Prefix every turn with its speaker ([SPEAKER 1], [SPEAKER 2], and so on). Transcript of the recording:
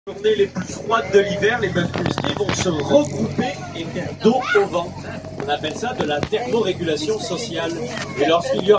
[SPEAKER 1] Les journées les plus froides de l'hiver, les bœufs musqués vont se regrouper et faire dos au ventre. On appelle ça de la thermorégulation sociale. Et lorsqu'il y aura